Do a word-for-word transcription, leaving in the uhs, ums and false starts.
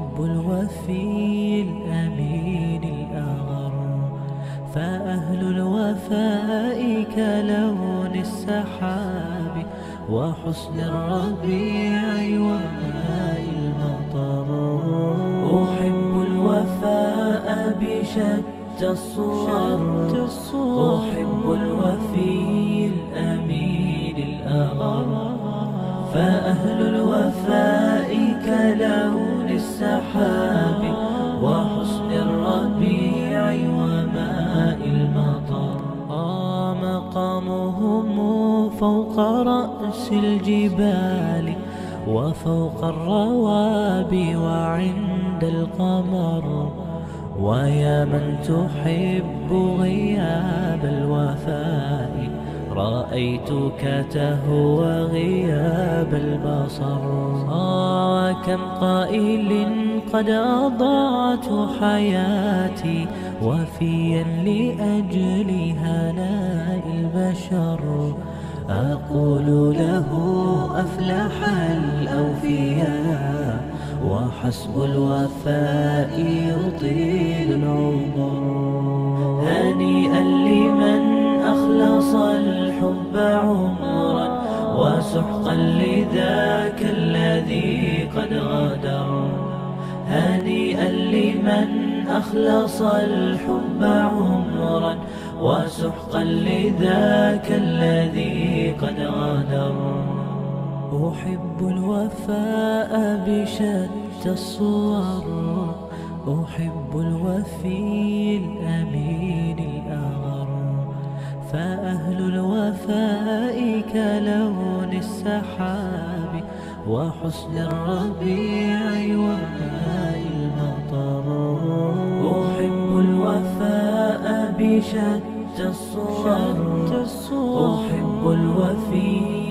أحب الوفي الأمين الأغر، فأهل الوفاء كلون السحاب وحسن الربيع وماء المطر. أحب الوفاء بشتى الصور، أحب الوفي الأمين الأغر، فأهل الوفاء كلون السحاب وحسن الربيع وماء المطر. آه مقامهم فوق رأس الجبال وفوق الروابي وعند القمر. ويا من تحب غياب الوفاء، رأيتك تهوى غياب البصر. آه كم قائل قد أضعت حياتي وفيا لأجل هناء البشر. أقول له أفلح الأوفياء، وحسب الوفاء يطيل العمر. هنيئا لمن أخلص الحب عمرا، وسحقا لذاك الذي قد غدر. هنيئا لمن أخلص الحب عمرا، وسحقا لذاك الذي قد غدر. أحب الوفاء بشتى الصور، أحب الوفي الأمين الأغر، فأهل الوفاء كلون السحاب وحسن الربيع وماء المطر. أحب الوفاء بشتى الصور، أحب الوفي